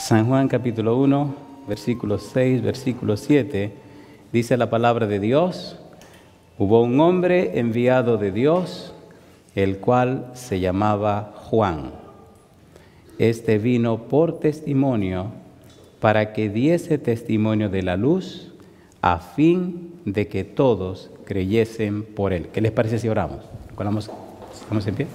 San Juan capítulo 1, versículo 6, versículo 7, dice la palabra de Dios: hubo un hombre enviado de Dios, el cual se llamaba Juan. Este vino por testimonio, para que diese testimonio de la luz, a fin de que todos creyesen por él. ¿Qué les parece si oramos? ¿Estamos en pie?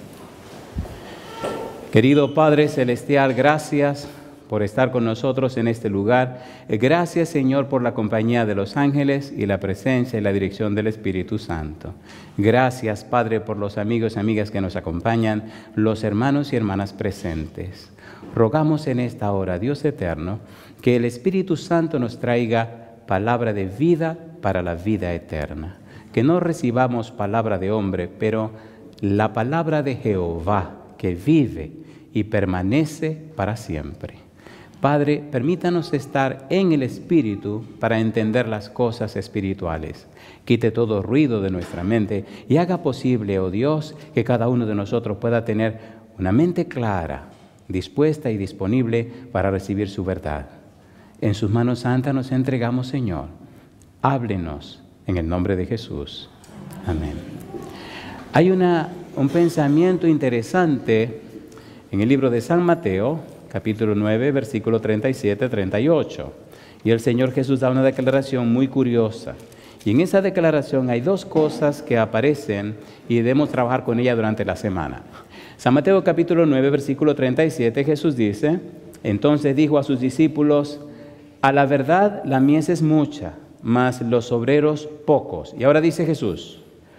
Querido Padre Celestial, gracias por estar con nosotros en este lugar. Gracias, Señor, por la compañía de los ángeles y la presencia y la dirección del Espíritu Santo. Gracias, Padre, por los amigos y amigas que nos acompañan, los hermanos y hermanas presentes. Rogamos en esta hora, Dios eterno, que el Espíritu Santo nos traiga palabra de vida para la vida eterna. Que no recibamos palabra de hombre, pero la palabra de Jehová, que vive y permanece para siempre. Padre, permítanos estar en el Espíritu para entender las cosas espirituales. Quite todo ruido de nuestra mente y haga posible, oh Dios, que cada uno de nosotros pueda tener una mente clara, dispuesta y disponible para recibir su verdad. En sus manos santas nos entregamos, Señor. Háblenos en el nombre de Jesús. Amén. Hay un pensamiento interesante en el libro de San Mateo, capítulo 9, versículo 37-38. Y el Señor Jesús da una declaración muy curiosa. Y en esa declaración hay dos cosas que aparecen y debemos trabajar con ella durante la semana. San Mateo capítulo 9, versículo 37, Jesús dice: entonces dijo a sus discípulos: a la verdad la mies es mucha, mas los obreros pocos. Y ahora dice Jesús: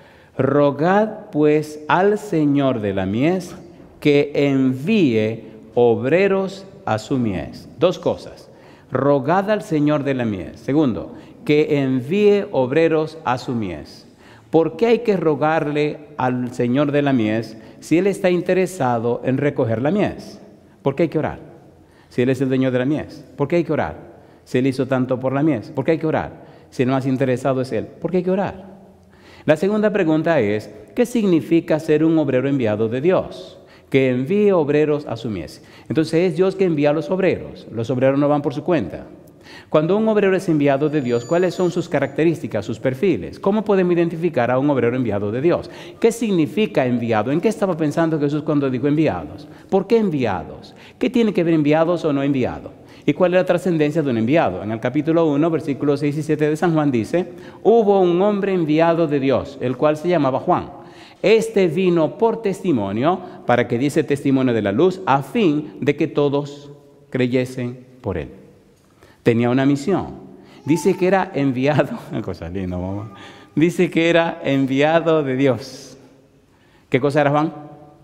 rogad pues al Señor de la mies que envíe obreros a su mies. Dos cosas: rogad al Señor de la mies. Segundo, que envíe obreros a su mies. ¿Por qué hay que rogarle al Señor de la mies si Él está interesado en recoger la mies? ¿Por qué hay que orar? Si Él es el dueño de la mies, ¿por qué hay que orar? Si Él hizo tanto por la mies, ¿por qué hay que orar? Si el más interesado es Él, ¿por qué hay que orar? La segunda pregunta es: ¿qué significa ser un obrero enviado de Dios? Que envíe obreros a su mies. Entonces es Dios que envía a los obreros no van por su cuenta. Cuando un obrero es enviado de Dios, ¿cuáles son sus características, sus perfiles? ¿Cómo podemos identificar a un obrero enviado de Dios? ¿Qué significa enviado? ¿En qué estaba pensando Jesús cuando dijo enviados? ¿Por qué enviados? ¿Qué tiene que ver enviados o no enviados? ¿Y cuál es la trascendencia de un enviado? En el capítulo 1, versículos 6 y 7 de San Juan dice: hubo un hombre enviado de Dios, el cual se llamaba Juan. Este vino por testimonio, para que diese testimonio de la luz, a fin de que todos creyesen por él. Tenía una misión. Dice que era enviado, una cosa linda, mamá. Dice que era enviado de Dios. ¿Qué cosa era Juan?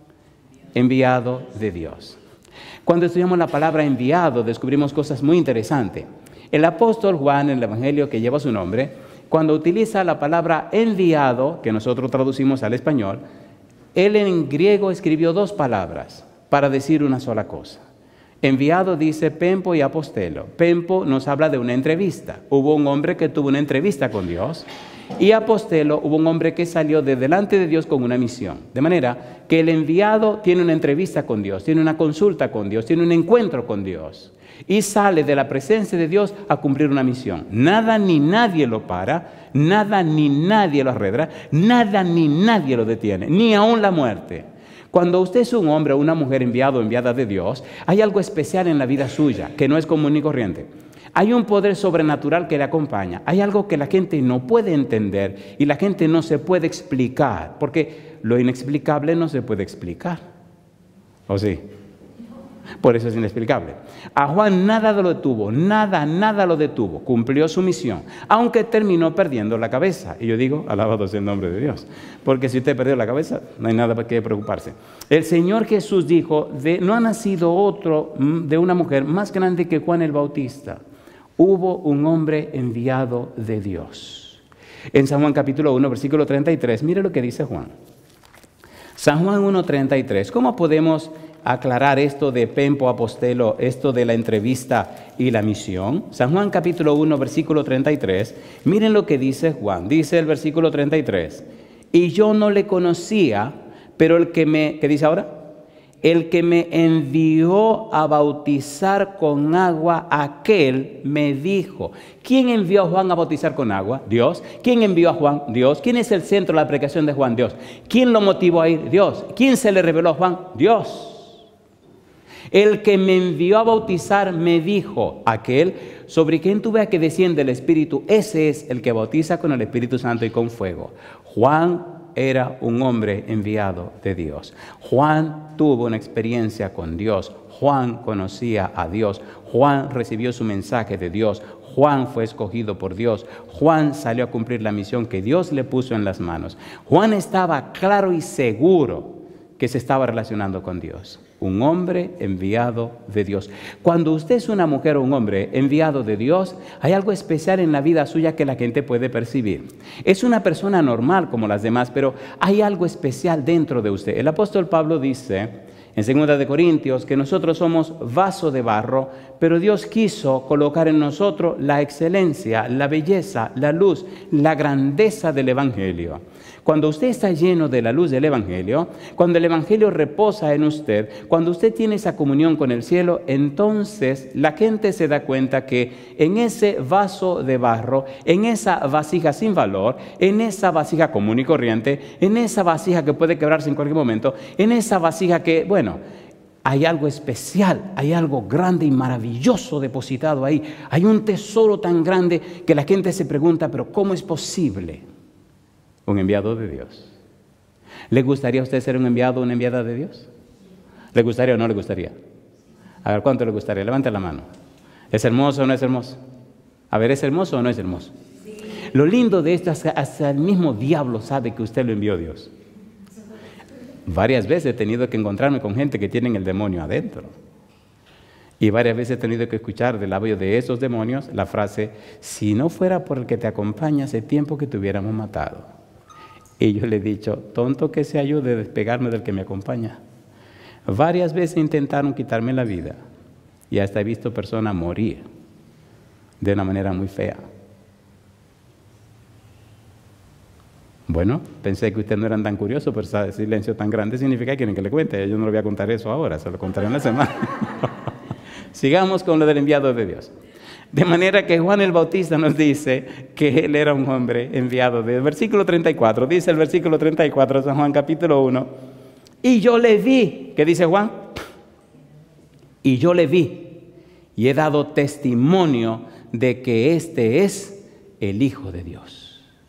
Enviado de Dios. Cuando estudiamos la palabra enviado, descubrimos cosas muy interesantes. El apóstol Juan, en el evangelio que lleva su nombre, cuando utiliza la palabra enviado, que nosotros traducimos al español, él en griego escribió dos palabras para decir una sola cosa. Enviado dice pempo y apostelo. Pempo nos habla de una entrevista. Hubo un hombre que tuvo una entrevista con Dios. Y apostelo, hubo un hombre que salió de delante de Dios con una misión. De manera que el enviado tiene una entrevista con Dios, tiene una consulta con Dios, tiene un encuentro con Dios. Y sale de la presencia de Dios a cumplir una misión. Nada ni nadie lo para, nada ni nadie lo arredra, nada ni nadie lo detiene, ni aun la muerte. Cuando usted es un hombre o una mujer enviado o enviada de Dios, hay algo especial en la vida suya que no es común ni corriente. Hay un poder sobrenatural que le acompaña. Hay algo que la gente no puede entender y la gente no se puede explicar, porque lo inexplicable no se puede explicar. ¿O sí? Por eso es inexplicable. A Juan nada lo detuvo, nada lo detuvo. Cumplió su misión, aunque terminó perdiendo la cabeza. Y yo digo, alabado sea el nombre de Dios. Porque si usted perdió la cabeza, no hay nada para qué preocuparse. El Señor Jesús dijo, no ha nacido otro de una mujer más grande que Juan el Bautista. Hubo un hombre enviado de Dios. En San Juan capítulo 1, versículo 33, mire lo que dice Juan. San Juan 1:33, ¿cómo podemos aclarar esto de pempo apostelo, esto de la entrevista y la misión? San Juan capítulo 1, versículo 33, miren lo que dice Juan, dice el versículo 33, y yo no le conocía, pero el que me, ¿qué dice ahora? el que me envió a bautizar con agua, aquel me dijo. ¿Quién envió a Juan a bautizar con agua? Dios. ¿Quién envió a Juan? Dios. ¿Quién es el centro de la predicación de Juan? Dios. ¿Quién lo motivó a ir? Dios. ¿Quién se le reveló a Juan? Dios. El que me envió a bautizar me dijo, aquel sobre quien tú veas que desciende el Espíritu, ese es el que bautiza con el Espíritu Santo y con fuego. Juan era un hombre enviado de Dios. Juan tuvo una experiencia con Dios. Juan conocía a Dios. Juan recibió su mensaje de Dios. Juan fue escogido por Dios. Juan salió a cumplir la misión que Dios le puso en las manos. Juan estaba claro y seguro que se estaba relacionando con Dios. Un hombre enviado de Dios. Cuando usted es una mujer o un hombre enviado de Dios, hay algo especial en la vida suya que la gente puede percibir. Es una persona normal como las demás, pero hay algo especial dentro de usted. El apóstol Pablo dice en 2 Corintios que nosotros somos vaso de barro, pero Dios quiso colocar en nosotros la excelencia, la belleza, la luz, la grandeza del Evangelio. Cuando usted está lleno de la luz del Evangelio, cuando el Evangelio reposa en usted, cuando usted tiene esa comunión con el cielo, entonces la gente se da cuenta que en ese vaso de barro, en esa vasija sin valor, en esa vasija común y corriente, en esa vasija que puede quebrarse en cualquier momento, en esa vasija que, bueno, hay algo especial, hay algo grande y maravilloso depositado ahí. Hay un tesoro tan grande que la gente se pregunta, pero ¿cómo es posible? Un enviado de Dios. ¿Le gustaría a usted ser un enviado o una enviada de Dios? ¿Le gustaría o no le gustaría? A ver, ¿cuánto le gustaría? Levante la mano. ¿Es hermoso o no es hermoso? A ver, ¿es hermoso o no es hermoso? Sí. Lo lindo de esto es que hasta el mismo diablo sabe que usted lo envió Dios. Varias veces he tenido que encontrarme con gente que tienen el demonio adentro. Y varias veces he tenido que escuchar del labio de esos demonios la frase, si no fuera por el que te acompaña, hace tiempo que te hubiéramos matado. Y yo le he dicho, tonto que se ayude a despegarme del que me acompaña. Varias veces intentaron quitarme la vida y hasta he visto personas morir de una manera muy fea. Bueno, pensé que ustedes no eran tan curiosos, pero ese silencio tan grande significa que quieren que le cuente. Yo no le voy a contar eso ahora, se lo contaré en la semana. Sigamos con lo del enviado de Dios. De manera que Juan el Bautista nos dice que él era un hombre enviado de Dios. Versículo 34, dice el versículo 34 de San Juan capítulo 1. Y yo le vi, ¿qué dice Juan? Y yo le vi y he dado testimonio de que este es el Hijo de Dios.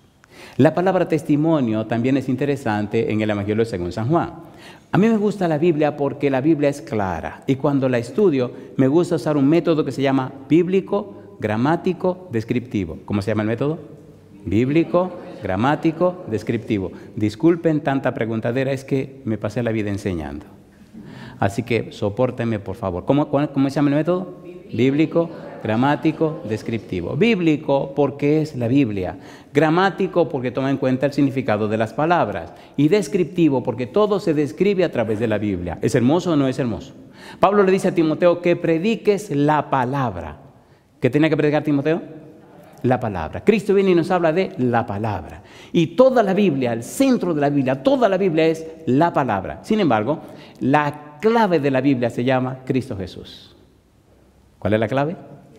La palabra testimonio también es interesante en el Evangelio según San Juan. A mí me gusta la Biblia porque la Biblia es clara y cuando la estudio me gusta usar un método que se llama bíblico, gramático, descriptivo. ¿Cómo se llama el método? Bíblico, gramático, descriptivo. Disculpen tanta preguntadera, es que me pasé la vida enseñando. Así que sopórtenme por favor. ¿Cómo se llama el método? Bíblico, gramático, descriptivo. Bíblico porque es la Biblia. Gramático porque toma en cuenta el significado de las palabras. Y descriptivo porque todo se describe a través de la Biblia. ¿Es hermoso o no es hermoso? Pablo le dice a Timoteo que prediques la palabra. ¿Qué tenía que predicar Timoteo? La palabra. Cristo viene y nos habla de la palabra. Y toda la Biblia, el centro de la Biblia, toda la Biblia es la palabra. Sin embargo, la clave de la Biblia se llama Cristo Jesús. ¿Cuál es la clave?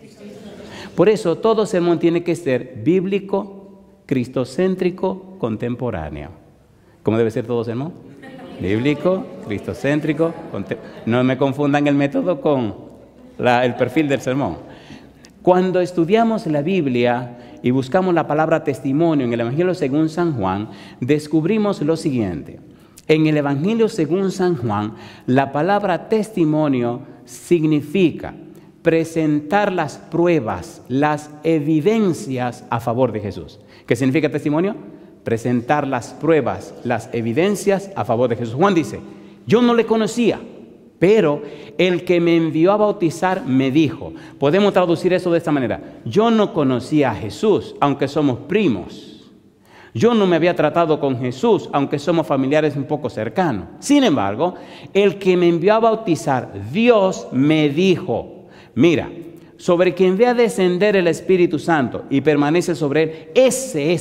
Por eso todo sermón tiene que ser bíblico, cristocéntrico, contemporáneo. ¿Cómo debe ser todo sermón? Bíblico, cristocéntrico, no me confundan el método con el perfil del sermón. Cuando estudiamos la Biblia y buscamos la palabra testimonio en el Evangelio según San Juan, descubrimos lo siguiente. En el Evangelio según San Juan, la palabra testimonio significa presentar las pruebas, las evidencias a favor de Jesús. ¿Qué significa testimonio? Presentar las pruebas, las evidencias a favor de Jesús. Juan dice, yo no le conocía, pero el que me envió a bautizar me dijo. Podemos traducir eso de esta manera. Yo no conocía a Jesús, aunque somos primos. Yo no me había tratado con Jesús, aunque somos familiares un poco cercanos. Sin embargo, el que me envió a bautizar, Dios me dijo, mira, sobre quien ve a descender el Espíritu Santo y permanece sobre él, ese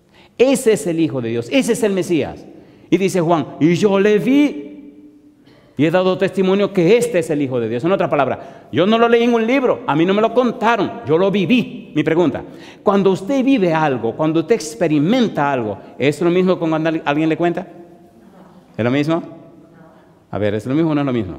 es el Hijo de Dios, ese es el Mesías. Y dice Juan, y yo le vi. Y he dado testimonio que este es el Hijo de Dios. En otra palabra, yo no lo leí en un libro, a mí no me lo contaron, yo lo viví. Mi pregunta, cuando usted vive algo, cuando usted experimenta algo, ¿es lo mismo que cuando alguien le cuenta? ¿Es lo mismo? A ver, ¿es lo mismo o no es lo mismo?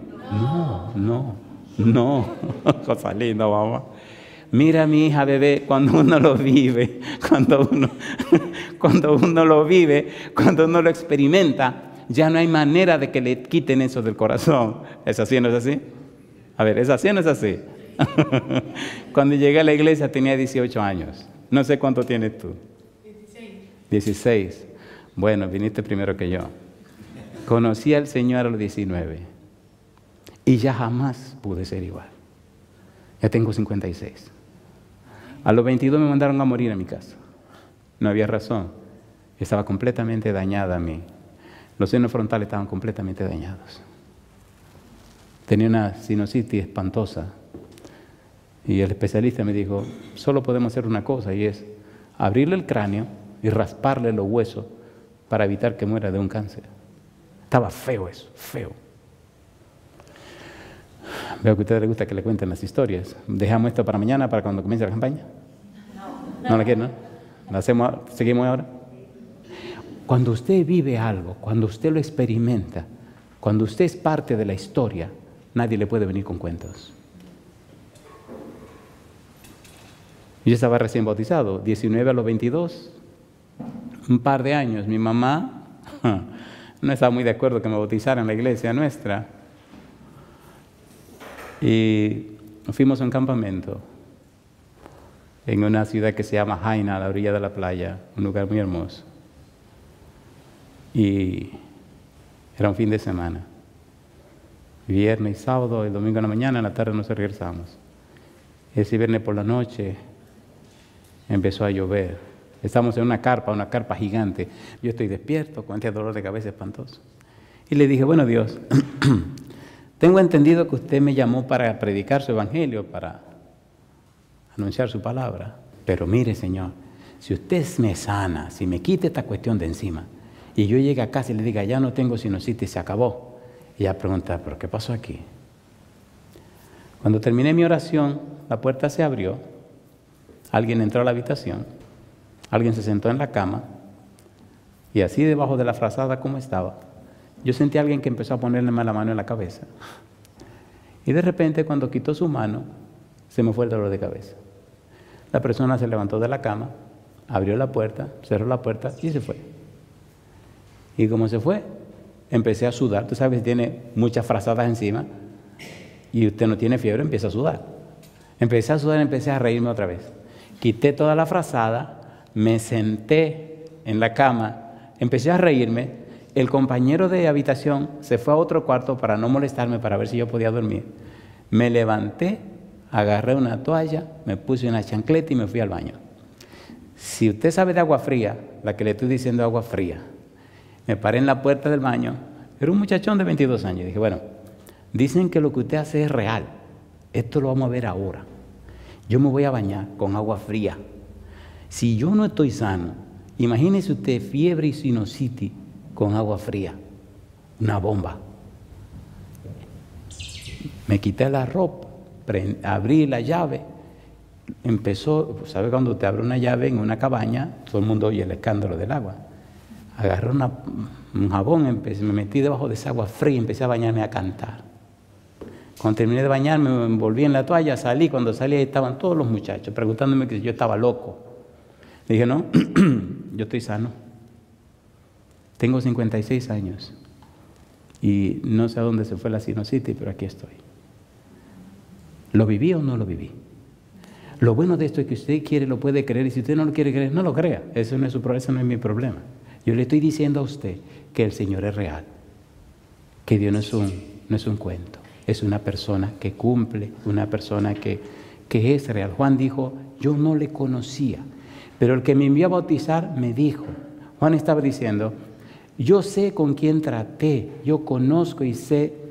No. Cosa linda, mamá. Mira, mi hija, bebé, cuando uno lo vive, cuando uno lo vive, cuando uno lo experimenta, ya no hay manera de que le quiten eso del corazón. ¿Es así o no es así? A ver, ¿es así o no es así? Cuando llegué a la iglesia tenía 18 años. No sé cuánto tienes tú. 16. Bueno, viniste primero que yo. Conocí al Señor a los 19. Y ya jamás pude ser igual. Ya tengo 56. A los 22 me mandaron a morir a mi casa. No había razón. Estaba completamente dañada a mí. Los senos frontales estaban completamente dañados. Tenía una sinusitis espantosa. Y el especialista me dijo, solo podemos hacer una cosa, y es abrirle el cráneo y rasparle los huesos para evitar que muera de un cáncer. Estaba feo eso, feo. Veo que a ustedes les gusta que le cuenten las historias. ¿Dejamos esto para mañana, para cuando comience la campaña? ¿No la quieren, no? ¿La hacemos, seguimos ahora? Cuando usted vive algo, cuando usted lo experimenta, cuando usted es parte de la historia, nadie le puede venir con cuentos. Yo estaba recién bautizado, 19 a los 22, un par de años. Mi mamá no estaba muy de acuerdo que me bautizara en la iglesia nuestra. Y fuimos a un campamento en una ciudad que se llama Jaina, a la orilla de la playa, un lugar muy hermoso. Y era un fin de semana. Viernes y sábado, el domingo en la mañana, en la tarde nos regresamos. Ese viernes por la noche empezó a llover. Estamos en una carpa gigante. Yo estoy despierto con este dolor de cabeza espantoso. Y le dije, bueno, Dios, tengo entendido que usted me llamó para predicar su evangelio, para anunciar su palabra. Pero mire, Señor, si usted me sana, si me quita esta cuestión de encima, y yo llegue a casa y le diga, ya no tengo sinusitis, se acabó. Y ella pregunta, ¿pero qué pasó aquí? Cuando terminé mi oración, la puerta se abrió, alguien entró a la habitación, alguien se sentó en la cama, y así debajo de la frazada como estaba, yo sentí a alguien que empezó a ponerle la mano en la cabeza. Y de repente, cuando quitó su mano, se me fue el dolor de cabeza. La persona se levantó de la cama, abrió la puerta, cerró la puerta y se fue. Y como se fue, empecé a sudar. Tú sabes, tiene muchas frazadas encima y usted no tiene fiebre, empieza a sudar. Empecé a sudar, empecé a reírme otra vez. Quité toda la frazada, me senté en la cama, empecé a reírme. El compañero de habitación se fue a otro cuarto para no molestarme, para ver si yo podía dormir. Me levanté, agarré una toalla, me puse una chancleta y me fui al baño. Si usted sabe de agua fría, la que le estoy diciendo agua fría, me paré en la puerta del baño. Era un muchachón de 22 años. Dije, bueno, dicen que lo que usted hace es real. Esto lo vamos a ver ahora. Yo me voy a bañar con agua fría. Si yo no estoy sano, imagínese usted fiebre y sinusitis con agua fría. Una bomba. Me quité la ropa, abrí la llave. Empezó, ¿sabe cuando te abre una llave en una cabaña? Todo el mundo oye el escándalo del agua. Agarré un jabón, me metí debajo de esa agua fría y empecé a bañarme, a cantar. Cuando terminé de bañarme, me envolví en la toalla, salí. Cuando salí, ahí estaban todos los muchachos preguntándome que yo estaba loco. Le dije, no, yo estoy sano. Tengo 56 años y no sé a dónde se fue la sinusitis, pero aquí estoy. ¿Lo viví o no lo viví? Lo bueno de esto es que usted quiere, lo puede creer, y si usted no lo quiere creer, no lo crea. Eso no es mi problema. Yo le estoy diciendo a usted que el Señor es real, que Dios no es un cuento, es una persona que cumple, una persona que es real. Juan dijo, yo no le conocía, pero el que me envió a bautizar me dijo. Juan estaba diciendo, yo sé con quién traté, yo conozco y sé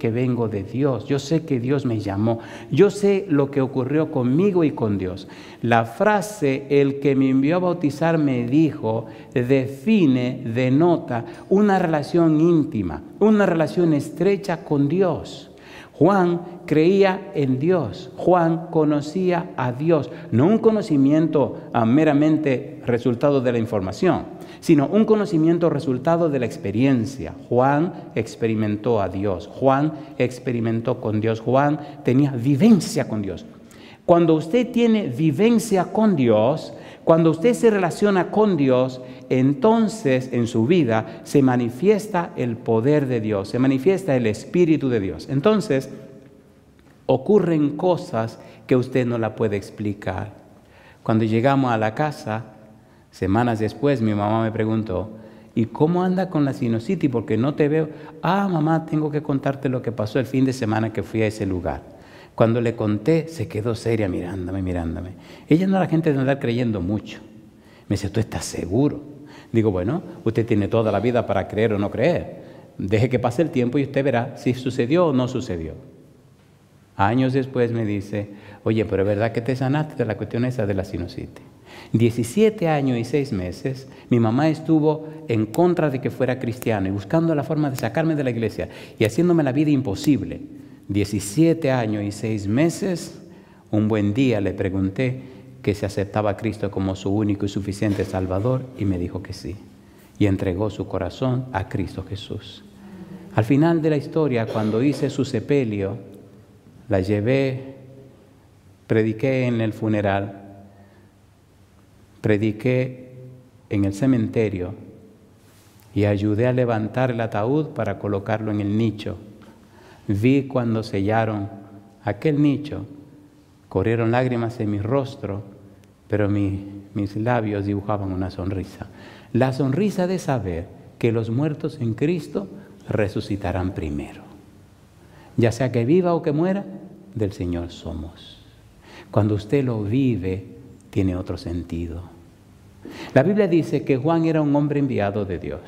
que vengo de Dios, yo sé que Dios me llamó, yo sé lo que ocurrió conmigo y con Dios. La frase, el que me envió a bautizar me dijo, define, denota una relación íntima, una relación estrecha con Dios. Juan creía en Dios, Juan conocía a Dios, no un conocimiento meramente resultado de la información, sino un conocimiento resultado de la experiencia. Juan experimentó a Dios, Juan experimentó con Dios, Juan tenía vivencia con Dios. Cuando usted tiene vivencia con Dios, cuando usted se relaciona con Dios, entonces en su vida se manifiesta el poder de Dios, se manifiesta el Espíritu de Dios. Entonces ocurren cosas que usted no la puede explicar. Cuando llegamos a la casa, semanas después, mi mamá me preguntó, ¿y cómo anda con la sinusitis? Porque no te veo. Mamá, tengo que contarte lo que pasó el fin de semana que fui a ese lugar. Cuando le conté, se quedó seria mirándome. Ella no era gente de andar creyendo mucho. Me dice, ¿tú estás seguro? Digo, bueno, usted tiene toda la vida para creer o no creer. Deje que pase el tiempo y usted verá si sucedió o no sucedió. Años después me dice, oye, pero es verdad que te sanaste de la cuestión esa de la sinusitis. 17 años y 6 meses, mi mamá estuvo en contra de que fuera cristiano y buscando la forma de sacarme de la iglesia y haciéndome la vida imposible. 17 años y 6 meses, un buen día le pregunté que si aceptaba a Cristo como su único y suficiente Salvador y me dijo que sí. Y entregó su corazón a Cristo Jesús. Al final de la historia, cuando hice su sepelio, la llevé, prediqué en el funeral, prediqué en el cementerio y ayudé a levantar el ataúd para colocarlo en el nicho. Vi cuando sellaron aquel nicho, corrieron lágrimas en mi rostro, pero mis labios dibujaban una sonrisa. La sonrisa de saber que los muertos en Cristo resucitarán primero. Ya sea que viva o que muera, del Señor somos. Cuando usted lo vive, tiene otro sentido. La Biblia dice que Juan era un hombre enviado de Dios.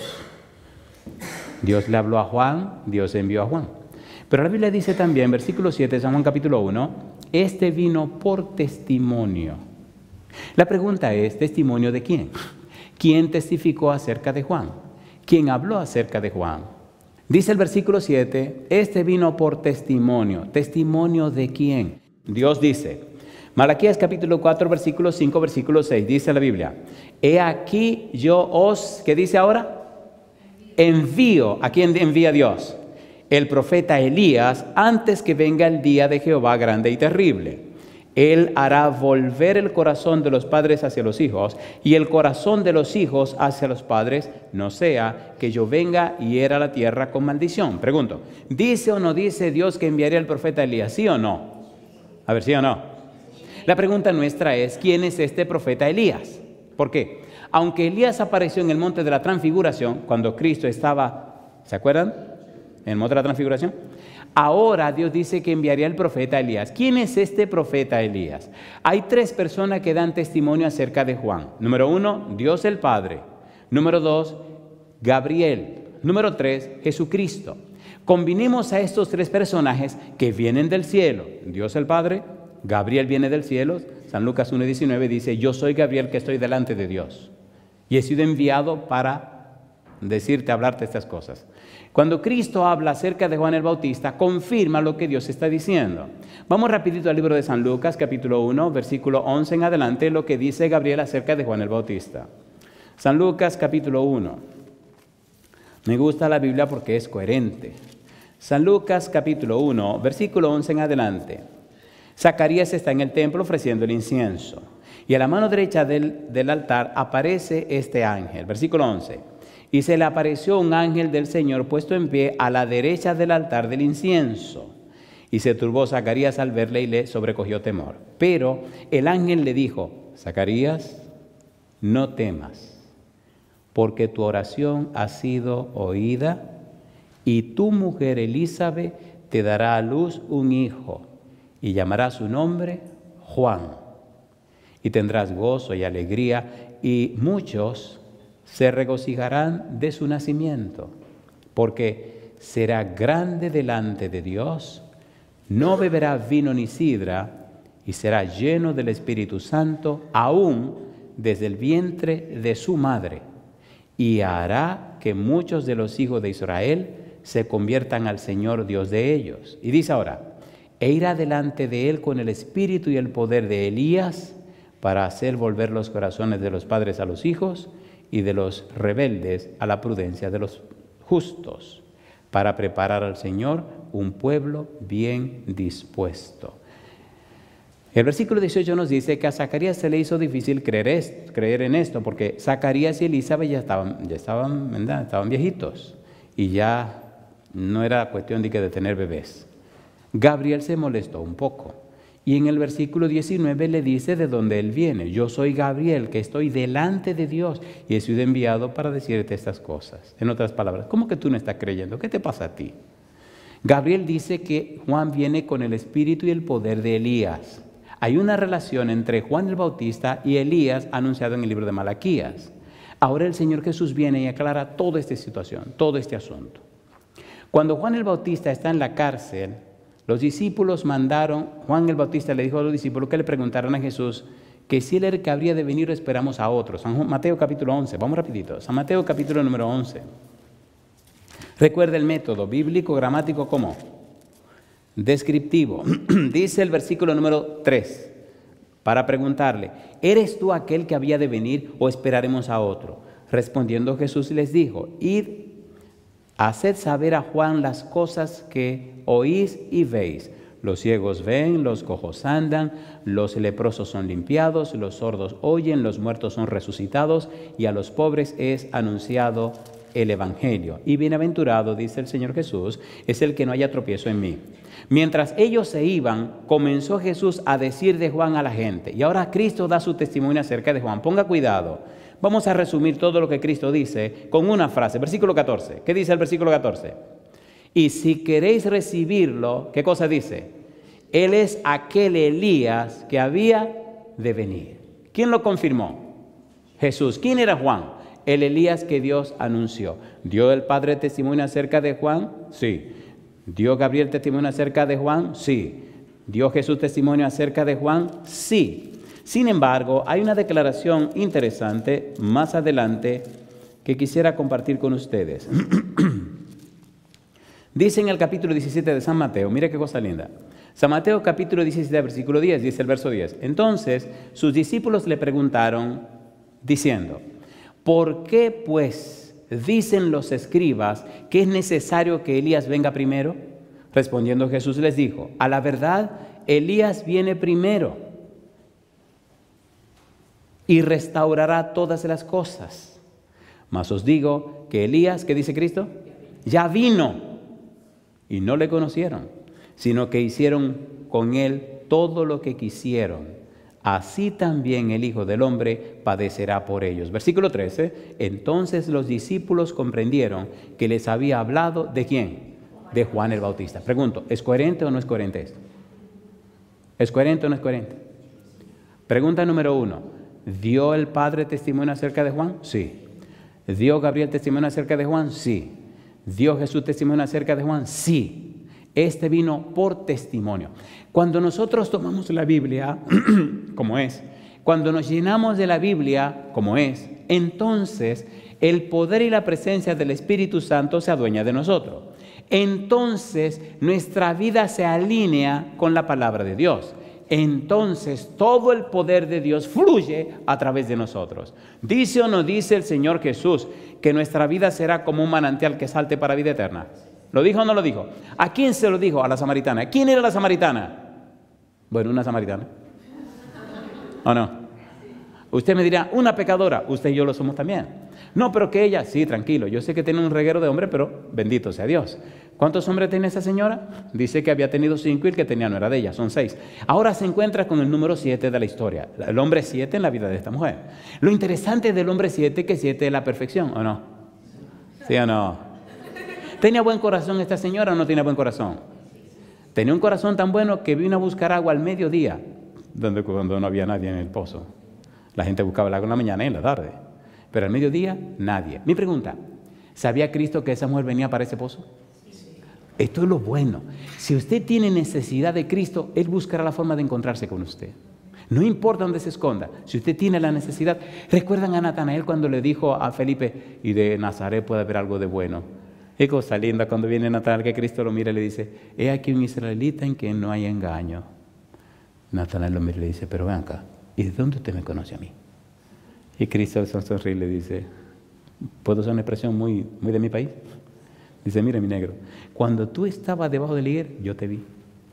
Dios le habló a Juan, Dios envió a Juan. Pero la Biblia dice también, versículo 7, San Juan capítulo 1, este vino por testimonio. La pregunta es, ¿testimonio de quién? ¿Quién testificó acerca de Juan? ¿Quién habló acerca de Juan? Dice el versículo 7, este vino por testimonio. ¿Testimonio de quién? Dios dice, Malaquías capítulo 4, versículo 5, versículo 6, dice la Biblia, he aquí yo os, ¿qué dice ahora? Envío. ¿A quién envía Dios? El profeta Elías, antes que venga el día de Jehová grande y terrible. Él hará volver el corazón de los padres hacia los hijos y el corazón de los hijos hacia los padres, no sea que yo venga y hiera la tierra con maldición. Pregunto, ¿dice o no dice Dios que enviaría el profeta Elías? ¿Sí o no? A ver, ¿sí o no? La pregunta nuestra es, ¿quién es este profeta Elías? ¿Por qué? Aunque Elías apareció en el monte de la transfiguración, cuando Cristo estaba, ¿se acuerdan? En el monte de la transfiguración. Ahora Dios dice que enviaría el profeta Elías. ¿Quién es este profeta Elías? Hay 3 personas que dan testimonio acerca de Juan. Número 1, Dios el Padre. Número 2, Gabriel. Número 3, Jesucristo. Combinemos a estos 3 personajes que vienen del cielo. Dios el Padre, Gabriel viene del cielo. San Lucas 1:19 dice, yo soy Gabriel que estoy delante de Dios. Y he sido enviado para decirte, hablarte estas cosas. Cuando Cristo habla acerca de Juan el Bautista, confirma lo que Dios está diciendo. Vamos rapidito al libro de San Lucas, capítulo 1, versículo 11 en adelante, lo que dice Gabriel acerca de Juan el Bautista. San Lucas, capítulo 1. Me gusta la Biblia porque es coherente. San Lucas, capítulo 1, versículo 11 en adelante. Zacarías está en el templo ofreciendo el incienso. Y a la mano derecha del altar aparece este ángel. Versículo 11. Y se le apareció un ángel del Señor puesto en pie a la derecha del altar del incienso. Y se turbó Zacarías al verle y le sobrecogió temor. Pero el ángel le dijo, Zacarías, no temas, porque tu oración ha sido oída y tu mujer Elizabeth te dará a luz un hijo y llamará su nombre Juan. Y tendrás gozo y alegría y muchos se regocijarán de su nacimiento, porque será grande delante de Dios, no beberá vino ni sidra, y será lleno del Espíritu Santo, aún desde el vientre de su madre, y hará que muchos de los hijos de Israel se conviertan al Señor Dios de ellos. Y dice ahora, e irá delante de él con el espíritu y el poder de Elías, para hacer volver los corazones de los padres a los hijos, y de los rebeldes a la prudencia de los justos, para preparar al Señor un pueblo bien dispuesto. El versículo 18 nos dice que a Zacarías se le hizo difícil creer en esto, porque Zacarías y Elizabeth ya estaban viejitos, y ya no era cuestión de tener bebés. Gabriel se molestó un poco, y en el versículo 19 le dice de dónde él viene. Yo soy Gabriel, que estoy delante de Dios, y he sido enviado para decirte estas cosas. En otras palabras, ¿cómo que tú no estás creyendo? ¿Qué te pasa a ti? Gabriel dice que Juan viene con el espíritu y el poder de Elías. Hay una relación entre Juan el Bautista y Elías anunciado en el libro de Malaquías. Ahora el Señor Jesús viene y aclara toda esta situación, todo este asunto. Cuando Juan el Bautista está en la cárcel, los discípulos mandaron, Juan el Bautista le dijo a los discípulos que le preguntaran a Jesús que si él era el que habría de venir o esperamos a otros. San Mateo capítulo 11, vamos rapidito, San Mateo capítulo número 11. Recuerda el método bíblico, gramático, ¿cómo? Descriptivo. Dice el versículo número 3, para preguntarle, ¿eres tú aquel que había de venir o esperaremos a otro? Respondiendo Jesús les dijo, id, haced saber a Juan las cosas que oís y veis. Los ciegos ven, los cojos andan, los leprosos son limpiados, los sordos oyen, los muertos son resucitados, y a los pobres es anunciado el Evangelio. Y bienaventurado, dice el Señor Jesús, es el que no haya tropiezo en mí. Mientras ellos se iban, comenzó Jesús a decir de Juan a la gente. Y ahora Cristo da su testimonio acerca de Juan. Ponga cuidado. Vamos a resumir todo lo que Cristo dice con una frase. Versículo 14. ¿Qué dice el versículo 14? Y si queréis recibirlo, ¿qué cosa dice? Él es aquel Elías que había de venir. ¿Quién lo confirmó? Jesús. ¿Quién era Juan? El Elías que Dios anunció. ¿Dio el Padre testimonio acerca de Juan? Sí. ¿Dio Gabriel testimonio acerca de Juan? Sí. ¿Dio Jesús testimonio acerca de Juan? Sí. Sin embargo, hay una declaración interesante más adelante que quisiera compartir con ustedes. Dice en el capítulo 17 de San Mateo, mire qué cosa linda. San Mateo capítulo 17, versículo 10, dice el verso 10. Entonces sus discípulos le preguntaron diciendo, ¿por qué pues dicen los escribas que es necesario que Elías venga primero? Respondiendo Jesús les dijo, a la verdad, Elías viene primero y restaurará todas las cosas. Mas os digo que Elías, ¿qué dice Cristo? Ya vino y no le conocieron, sino que hicieron con él todo lo que quisieron. Así también el Hijo del Hombre padecerá por ellos. Versículo 13. Entonces los discípulos comprendieron que les había hablado ¿de quién? De Juan el Bautista. Pregunto, ¿es coherente o no es coherente esto? ¿Es coherente o no es coherente? Pregunta número 1. ¿Dio el Padre testimonio acerca de Juan? Sí. ¿Dio Gabriel testimonio acerca de Juan? Sí. ¿Dio Jesús testimonio acerca de Juan? Sí. Este vino por testimonio. Cuando nosotros tomamos la Biblia, como es, cuando nos llenamos de la Biblia, como es, entonces el poder y la presencia del Espíritu Santo se adueña de nosotros. Entonces nuestra vida se alinea con la palabra de Dios. Entonces todo el poder de Dios fluye a través de nosotros. ¿Dice o no dice el Señor Jesús que nuestra vida será como un manantial que salte para vida eterna? ¿Lo dijo o no lo dijo? ¿A quién se lo dijo? A la samaritana. ¿Quién era la samaritana? Bueno, una samaritana. ¿O no? Usted me dirá, una pecadora. Usted y yo lo somos también. No, pero que ella, sí, tranquilo. Yo sé que tiene un reguero de hombres, pero bendito sea Dios. ¿Cuántos hombres tiene esa señora? Dice que había tenido 5 y el que tenía no era de ella, son 6. Ahora se encuentra con el número 7 de la historia. El hombre 7 en la vida de esta mujer. Lo interesante del hombre 7 es que 7 es la perfección, ¿o no? ¿Sí o no? ¿Tenía buen corazón esta señora o no tenía buen corazón? Tenía un corazón tan bueno que vino a buscar agua al mediodía, cuando no había nadie en el pozo. La gente buscaba el agua en la mañana y en la tarde. Pero al mediodía, nadie. Mi pregunta, ¿sabía Cristo que esa mujer venía para ese pozo? Esto es lo bueno. Si usted tiene necesidad de Cristo, Él buscará la forma de encontrarse con usted. No importa dónde se esconda. Si usted tiene la necesidad, recuerdan a Natanael cuando le dijo a Felipe, y de Nazaret puede haber algo de bueno. Qué cosa linda cuando viene Natanael, que Cristo lo mira y le dice, he aquí un israelita en quien no hay engaño. Natanael lo mira y le dice, pero ven acá, ¿y de dónde usted me conoce a mí? Y Cristo sonríe y le dice, ¿puedo usar una expresión muy de mi país? Dice, mira mi negro, cuando tú estabas debajo del higuero, yo te vi.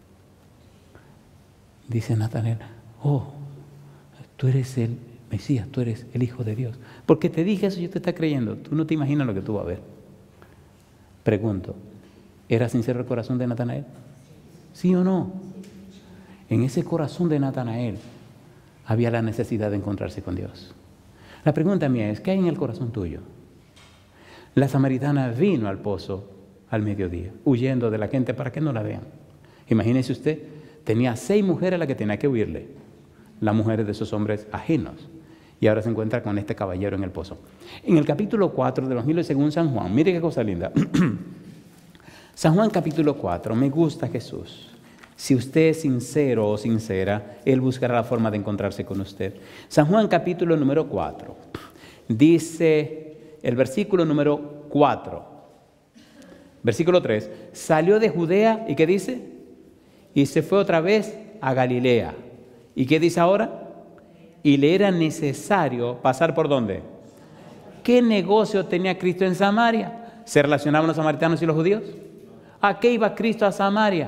Dice Natanael, oh, tú eres el Mesías, tú eres el Hijo de Dios. Porque te dije eso y yo te está creyendo. Tú no te imaginas lo que tú vas a ver. Pregunto, ¿era sincero el corazón de Natanael? ¿Sí o no? En ese corazón de Natanael había la necesidad de encontrarse con Dios. La pregunta mía es, ¿qué hay en el corazón tuyo? La samaritana vino al pozo al mediodía, huyendo de la gente para que no la vean. Imagínese usted, tenía 6 mujeres a las que tenía que huirle, las mujeres de esos hombres ajenos, y ahora se encuentra con este caballero en el pozo. En el capítulo 4 de los Evangelio según San Juan, mire qué cosa linda. San Juan capítulo 4, me gusta Jesús. Si usted es sincero o sincera, Él buscará la forma de encontrarse con usted. San Juan capítulo número 4, dice el versículo número 4, versículo 3, salió de Judea, ¿y qué dice? Y se fue otra vez a Galilea. ¿Y qué dice ahora? Y le era necesario pasar ¿por dónde? ¿Qué negocio tenía Cristo en Samaria? ¿Se relacionaban los samaritanos y los judíos? ¿A qué iba Cristo a Samaria?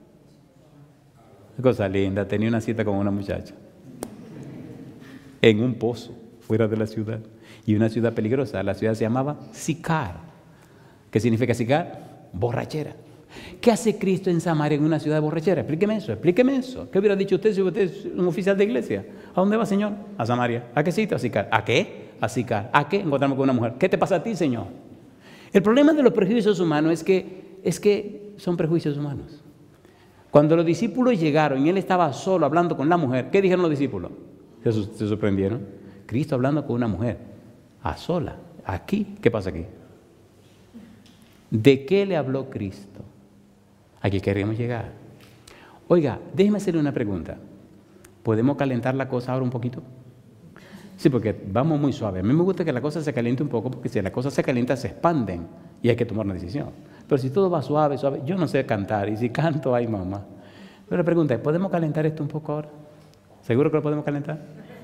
Qué cosa linda, tenía una cita con una muchacha en un pozo fuera de la ciudad, y una ciudad peligrosa. La ciudad se llamaba Sicar. ¿Qué significa Sicar? Borrachera. ¿Qué hace Cristo en Samaria, en una ciudad de borrachera? Explíqueme eso, explíqueme eso. ¿Qué hubiera dicho usted si usted es un oficial de iglesia? ¿A dónde va, Señor? A Samaria. ¿A qué sitio? A Sicar. ¿A qué? A Sicar. ¿A qué? Encontrarme con una mujer. ¿Qué te pasa a ti, Señor? El problema de los prejuicios humanos es que son prejuicios humanos. Cuando los discípulos llegaron y Él estaba solo hablando con la mujer, ¿qué dijeron los discípulos? Se sorprendieron. Cristo hablando con una mujer, a sola. Aquí, ¿qué pasa aquí? ¿De qué le habló Cristo? Aquí queremos llegar. Oiga, déjeme hacerle una pregunta. ¿Podemos calentar la cosa ahora un poquito? Sí, porque vamos muy suave. A mí me gusta que la cosa se caliente un poco, porque si la cosa se calienta se expanden y hay que tomar una decisión. Pero si todo va suave, suave, yo no sé cantar, y si canto, ay mamá. Pero la pregunta es, ¿podemos calentar esto un poco ahora? ¿Seguro que lo podemos calentar?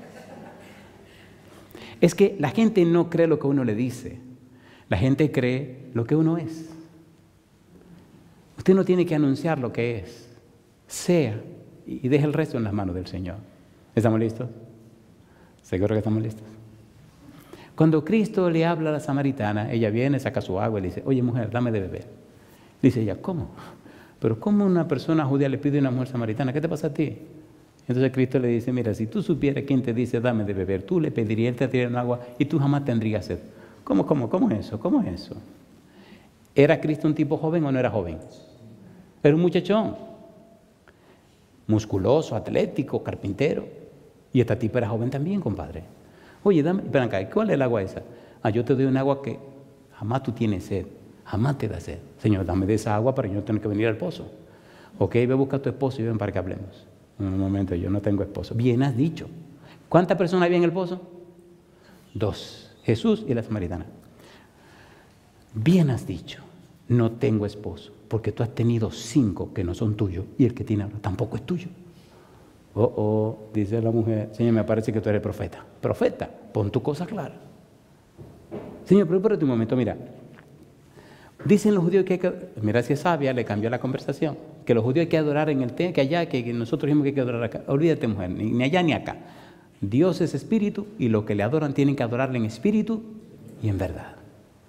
Es que la gente no cree lo que uno le dice. La gente cree lo que uno es. Usted no tiene que anunciar lo que es. Sea y deje el resto en las manos del Señor. ¿Estamos listos? ¿Seguro que estamos listos? Cuando Cristo le habla a la samaritana, ella viene, saca su agua y le dice, oye mujer, dame de beber. Dice ella, ¿cómo? Pero ¿cómo una persona judía le pide a una mujer samaritana? ¿Qué te pasa a ti? Entonces Cristo le dice, mira, si tú supieras quién te dice dame de beber, tú le pedirías, él te tiraría un agua y tú jamás tendrías sed. ¿Cómo es eso? ¿Cómo es eso? ¿Era Cristo un tipo joven o no era joven? Era un muchachón, musculoso, atlético, carpintero. Y esta tipa era joven también, compadre. Oye, dame, ven acá, ¿cuál es el agua esa? Yo te doy un agua que jamás tú tienes sed, jamás te da sed. Señor, dame de esa agua para yo no tener que venir al pozo. Ok, ve a buscar a tu esposo y ven para que hablemos. Un momento, yo no tengo esposo. Bien has dicho. ¿Cuántas personas había en el pozo? 2, Jesús y la samaritana. Bien has dicho, no tengo esposo, porque tú has tenido 5 que no son tuyos y el que tiene ahora tampoco es tuyo. Dice la mujer, Señor, me parece que tú eres profeta. Profeta, pon tu cosa clara. Señor, pero espérate un momento, mira. Dicen los judíos que hay que, mira si es sabia, le cambió la conversación, que los judíos hay que adorar en el templo, que allá, que nosotros dijimos que hay que adorar acá. Olvídate, mujer, ni allá ni acá. Dios es espíritu y los que le adoran tienen que adorarle en espíritu y en verdad.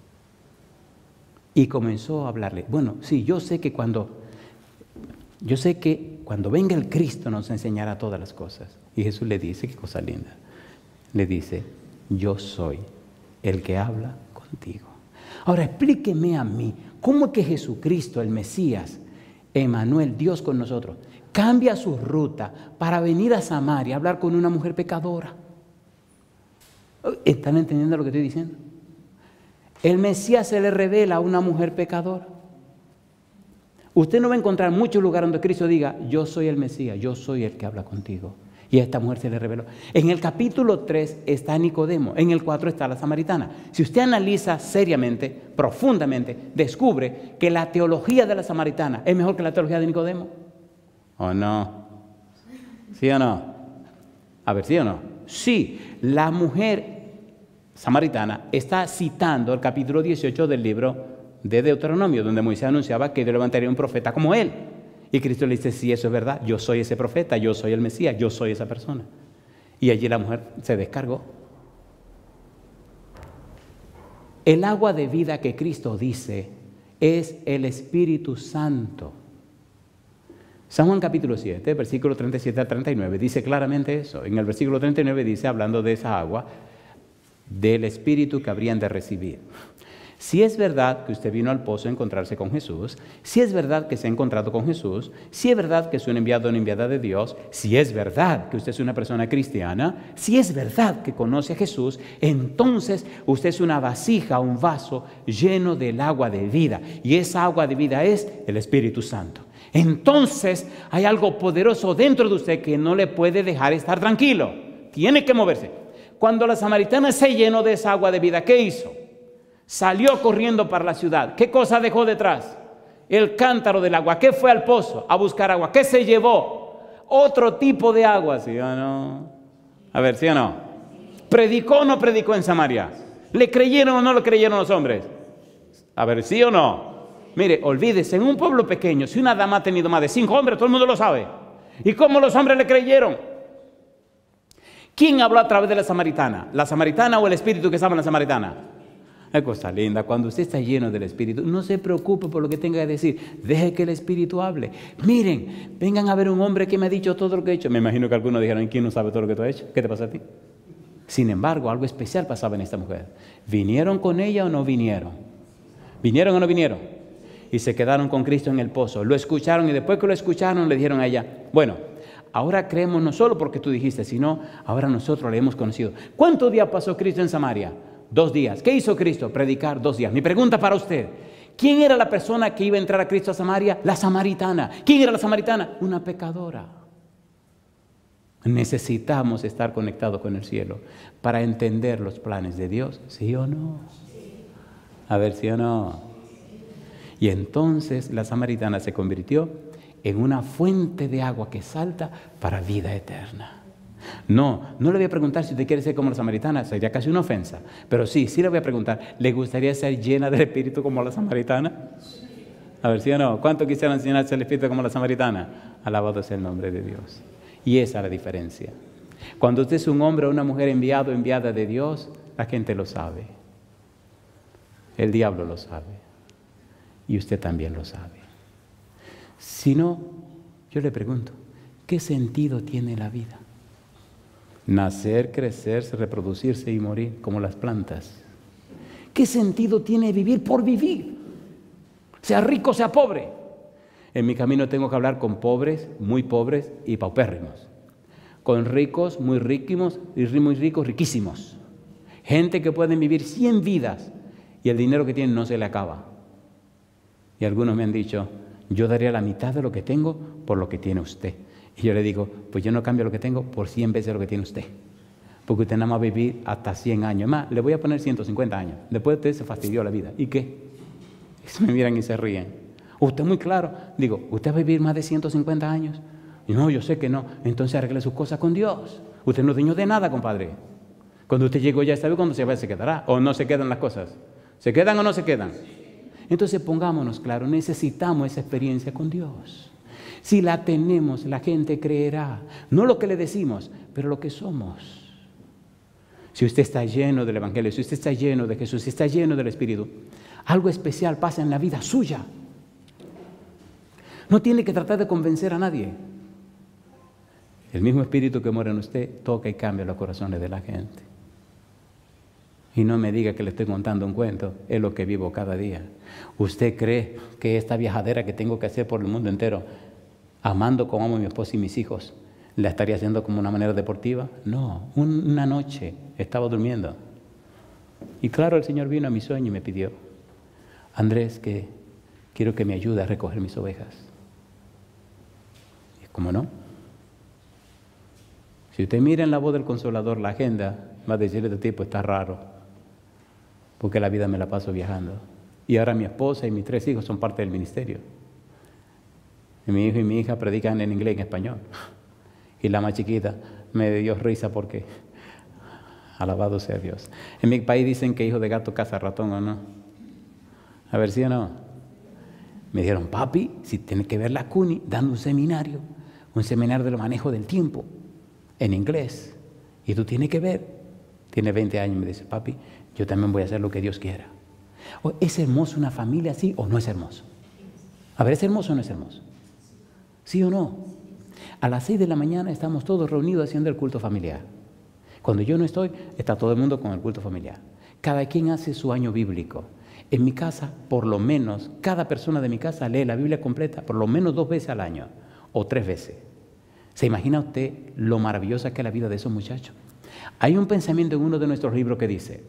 Y comenzó a hablarle, bueno, sí, yo sé que cuando venga el Cristo nos enseñará todas las cosas. Y Jesús le dice, qué cosa linda, le dice, yo soy el que habla contigo. Ahora explíqueme a mí, ¿cómo es que Jesucristo, el Mesías, Emmanuel, Dios con nosotros, cambia su ruta para venir a Samaria a hablar con una mujer pecadora? ¿Están entendiendo lo que estoy diciendo? El Mesías se le revela a una mujer pecadora. Usted no va a encontrar muchos lugares donde Cristo diga, yo soy el Mesías, yo soy el que habla contigo. Y a esta mujer se le reveló. En el capítulo 3 está Nicodemo, en el 4 está la samaritana. Si usted analiza seriamente, profundamente, descubre que la teología de la samaritana es mejor que la teología de Nicodemo. ¿O no? ¿Sí o no? A ver, ¿sí o no? Sí, la mujer samaritana está citando el capítulo 18 del libro de Deuteronomio, donde Moisés anunciaba que Dios levantaría un profeta como él. Y Cristo le dice, sí, eso es verdad, yo soy ese profeta, yo soy el Mesías, yo soy esa persona. Y allí la mujer se descargó. El agua de vida que Cristo dice es el Espíritu Santo. San Juan capítulo 7, versículo 37 al 39, dice claramente eso. En el versículo 39 dice, hablando de esa agua, del Espíritu que habrían de recibir. Si es verdad que usted vino al pozo a encontrarse con Jesús, si es verdad que se ha encontrado con Jesús, si es verdad que es un enviado o una enviada de Dios, si es verdad que usted es una persona cristiana, si es verdad que conoce a Jesús, entonces usted es una vasija, un vaso lleno del agua de vida. Y esa agua de vida es el Espíritu Santo. Entonces hay algo poderoso dentro de usted que no le puede dejar estar tranquilo. Tiene que moverse. Cuando la samaritana se llenó de esa agua de vida, ¿qué hizo? Salió corriendo para la ciudad. ¿Qué cosa dejó detrás? El cántaro del agua. ¿Qué fue al pozo a buscar agua? ¿Qué se llevó? Otro tipo de agua, ¿sí o no? A ver, ¿sí o no? ¿Predicó o no predicó en Samaria? ¿Le creyeron o no le creyeron los hombres? A ver, ¿sí o no? Mire, olvídese, en un pueblo pequeño, si una dama ha tenido más de 5 hombres, todo el mundo lo sabe. ¿Y cómo los hombres le creyeron? ¿Quién habló a través de la samaritana? ¿La samaritana o el espíritu que estaba en la samaritana? Es cosa linda, cuando usted está lleno del Espíritu, no se preocupe por lo que tenga que decir, deje que el Espíritu hable. Miren, vengan a ver un hombre que me ha dicho todo lo que he hecho. Me imagino que algunos dijeron, ¿quién no sabe todo lo que tú has hecho? ¿Qué te pasa a ti? Sin embargo, algo especial pasaba en esta mujer. ¿Vinieron con ella o no vinieron? ¿Vinieron o no vinieron? Y se quedaron con Cristo en el pozo. Lo escucharon y después que lo escucharon le dijeron a ella, bueno, ahora creemos no solo porque tú dijiste, sino ahora nosotros le hemos conocido. ¿Cuántos días pasó Cristo en Samaria? 2 días. ¿Qué hizo Cristo? Predicar 2 días. Mi pregunta para usted, ¿quién era la persona que iba a entrar a Cristo a Samaria? La samaritana. ¿Quién era la samaritana? Una pecadora. Necesitamos estar conectados con el cielo para entender los planes de Dios, ¿sí o no? A ver, ¿sí o no? Y entonces la samaritana se convirtió en una fuente de agua que salta para vida eterna. No le voy a preguntar si usted quiere ser como la samaritana, sería casi una ofensa. Pero sí le voy a preguntar, ¿le gustaría ser llena del Espíritu como la samaritana? A ver, ¿sí o no? ¿Cuánto quisieran llenarse del Espíritu como la samaritana? Alabado sea el nombre de Dios. Y esa es la diferencia. Cuando usted es un hombre o una mujer enviado o enviada de Dios, la gente lo sabe. El diablo lo sabe. Y usted también lo sabe. Si no, yo le pregunto, ¿qué sentido tiene la vida? Nacer, crecerse, reproducirse y morir como las plantas. ¿Qué sentido tiene vivir por vivir? Sea rico, sea pobre. En mi camino tengo que hablar con pobres, muy pobres y paupérrimos. Con ricos, muy ricos y muy ricos, riquísimos. Gente que pueden vivir 100 vidas y el dinero que tienen no se le acaba. Y algunos me han dicho, yo daría la mitad de lo que tengo por lo que tiene usted. Y yo le digo, pues yo no cambio lo que tengo por 100 veces lo que tiene usted. Porque usted nada más va a vivir hasta 100 años. Más, le voy a poner 150 años. Después usted se fastidió la vida. ¿Y qué? Y se me miran y se ríen. Usted es muy claro. Digo, ¿usted va a vivir más de 150 años? Y no, yo sé que no. Entonces arregle sus cosas con Dios. Usted no es dueño de nada, compadre. Cuando usted llegó ya sabe cuándo se va, se quedará. O no se quedan las cosas. ¿Se quedan o no se quedan? Entonces pongámonos claro, necesitamos esa experiencia con Dios. Si la tenemos, la gente creerá. No lo que le decimos, pero lo que somos. Si usted está lleno del Evangelio, si usted está lleno de Jesús, si está lleno del Espíritu, algo especial pasa en la vida suya. No tiene que tratar de convencer a nadie. El mismo Espíritu que mora en usted toca y cambia los corazones de la gente. Y no me diga que le estoy contando un cuento, es lo que vivo cada día. ¿Usted cree que esta viajadera que tengo que hacer por el mundo entero, amando como amo a mi esposa y mis hijos, la estaría haciendo como una manera deportiva? No, una noche estaba durmiendo. Y claro, el Señor vino a mi sueño y me pidió, Andrés, que quiero que me ayude a recoger mis ovejas. Y ¿cómo no? Si usted mira en La Voz del Consolador la agenda, va a decir, este tipo está raro, porque la vida me la paso viajando. Y ahora mi esposa y mis 3 hijos son parte del ministerio. Y mi hijo y mi hija predican en inglés y en español. Y la más chiquita me dio risa porque, alabado sea Dios. En mi país dicen que hijo de gato caza ratón, ¿o no? A ver, ¿sí o no? Me dijeron, papi, si tienes que ver la CUNY dando un seminario del manejo del tiempo, en inglés, y tú tienes que ver. Tiene 20 años, me dice, papi, yo también voy a hacer lo que Dios quiera. ¿Es hermoso una familia así o no es hermoso? A ver, ¿es hermoso o no es hermoso? ¿Sí o no? A las 6 de la mañana estamos todos reunidos haciendo el culto familiar. Cuando yo no estoy, está todo el mundo con el culto familiar. Cada quien hace su año bíblico. En mi casa, por lo menos, cada persona de mi casa lee la Biblia completa por lo menos 2 veces al año o 3 veces. ¿Se imagina usted lo maravillosa que es la vida de esos muchachos? Hay un pensamiento en uno de nuestros libros que dice,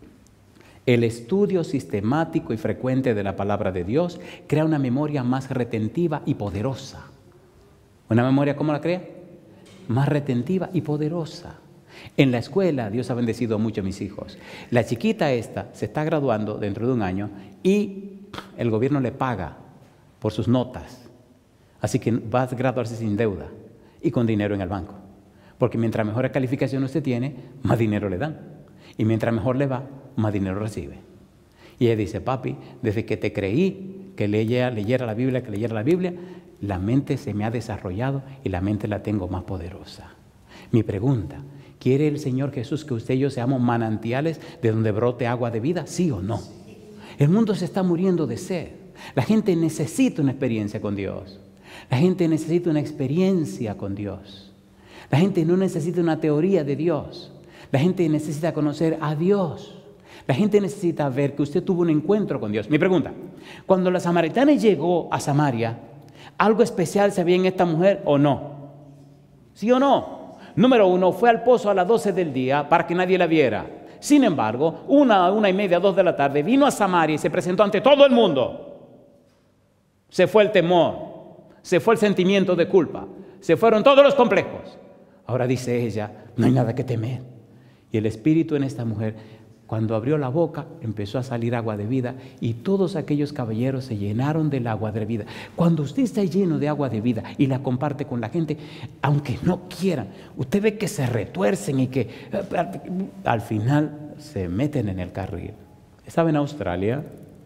el estudio sistemático y frecuente de la palabra de Dios crea una memoria más retentiva y poderosa. ¿Una memoria cómo la crea? Más retentiva y poderosa. En la escuela, Dios ha bendecido mucho a mis hijos. La chiquita esta se está graduando dentro de un año y el gobierno le paga por sus notas. Así que va a graduarse sin deuda y con dinero en el banco. Porque mientras mejor calificación usted tiene, más dinero le dan. Y mientras mejor le va, más dinero recibe. Y ella dice, papi, desde que te creí que leyera la Biblia, la mente se me ha desarrollado y la mente la tengo más poderosa. Mi pregunta, ¿quiere el Señor Jesús que usted y yo seamos manantiales de donde brote agua de vida? ¿Sí o no? El mundo se está muriendo de sed. La gente necesita una experiencia con Dios. La gente necesita una experiencia con Dios. La gente no necesita una teoría de Dios. La gente necesita conocer a Dios. La gente necesita ver que usted tuvo un encuentro con Dios. Mi pregunta, cuando la samaritana llegó a Samaria, ¿algo especial se veía en esta mujer o no? ¿Sí o no? Número 1, fue al pozo a las 12 del día para que nadie la viera. Sin embargo, 1:30, 2 de la tarde, vino a Samaria y se presentó ante todo el mundo. Se fue el temor, se fue el sentimiento de culpa, se fueron todos los complejos. Ahora dice ella, no hay nada que temer. Y el Espíritu en esta mujer, cuando abrió la boca, empezó a salir agua de vida y todos aquellos caballeros se llenaron del agua de vida. Cuando usted está lleno de agua de vida y la comparte con la gente, aunque no quieran, usted ve que se retuercen y que al final se meten en el carril. Estaba en Australia.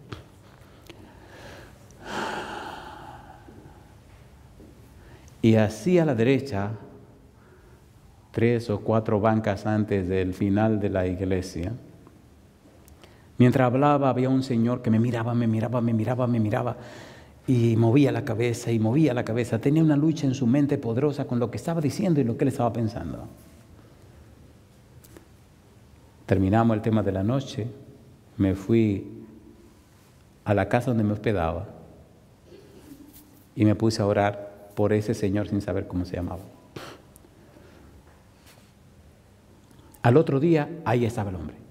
Y así a la derecha, 3 o 4 bancas antes del final de la iglesia, mientras hablaba había un señor que me miraba y movía la cabeza. Tenía una lucha en su mente poderosa con lo que estaba diciendo y lo que él estaba pensando. Terminamos el tema de la noche, me fui a la casa donde me hospedaba y me puse a orar por ese señor sin saber cómo se llamaba. Al otro día, ahí estaba el hombre.